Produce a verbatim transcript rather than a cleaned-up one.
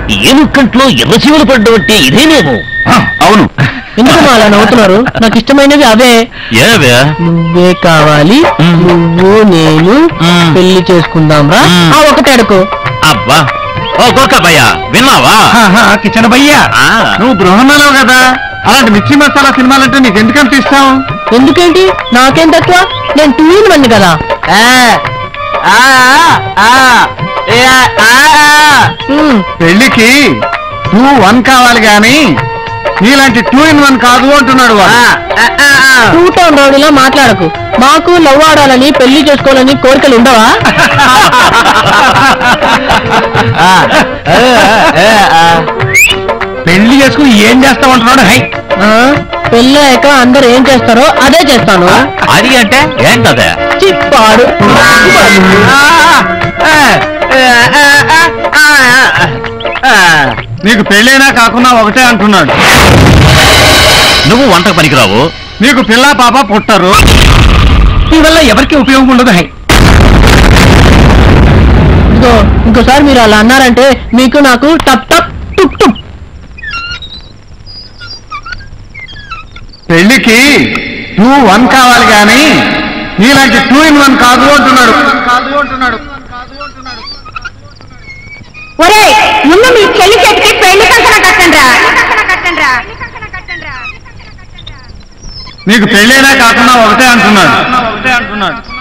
ఏనుకంట్లో ఎర్రచీమలు పడ్డబట్టి ఇదేనేమో. అవును. ఎందుకు అలా నవ్వుతున్నారు? నాకు ఇష్టమైనవి అవే. ఏవే? నువ్వే కావాలి, నువ్వు నేను పెళ్లి చేసుకుందాం రా. ఆ ఒకటి అడుకో. అబ్బా ఓ గోక భయ్య విన్నావా? కిచెన్ భయ్యా, నువ్వు బృహన్నావు కదా, అలాంటి మిర్చి మసాలా సినిమాలంటే నీకు ఎందుకంత ఇష్టం? ఎందుకేంటి, నాకేం తక్కువ? నేను టూ ఇన్ వన్ కదా. పెళ్లికి టూ వన్ కావాలి గాని నీలాంటి టూ ఇన్ వన్ కాదు అంటున్నాడు. టూ టౌన్ రౌడీలా మాట్లాడకు. మాకు లవ్ ఆడాలని పెళ్లి చేసుకోవాలని కోరికలు ఉండవా? పెళ్లి చేసుకుని ఏం చేస్తామంటున్నాడు? హై, పెళ్ళాక అందరు ఏం చేస్తారో అదే చేస్తాను. అది అంటే ఏంటదే? చిప్పాడు. నీకు పెళ్ళైనా కాకుండా ఒకటే అంటున్నాడు. నువ్వు వంటకు పనికిరావు, నీకు పిల్ల పాప పుట్టరు, నీ వల్ల ఎవరికి ఉపయోగం ఉండదు. హై, ఇదిగో ఇంకోసారి మీరు అలా అన్నారంటే మీకు నాకు టప్ టప్ టుప్ టుప్. పెళ్లికి టూ వన్ కావాలి గాని నీలాంటి టూ ఇన్ వన్ కాదు అంటున్నాడు. కాదు అంటున్నాడు. ఒరే ముందు మీ చెల్లి చేతికి పెళ్లి కంకణ కట్టండ్రా. నీకు పెళ్ళైనా కాకుండా ఒకటే అంటున్నాడు. ఒకటే అంటున్నాడు.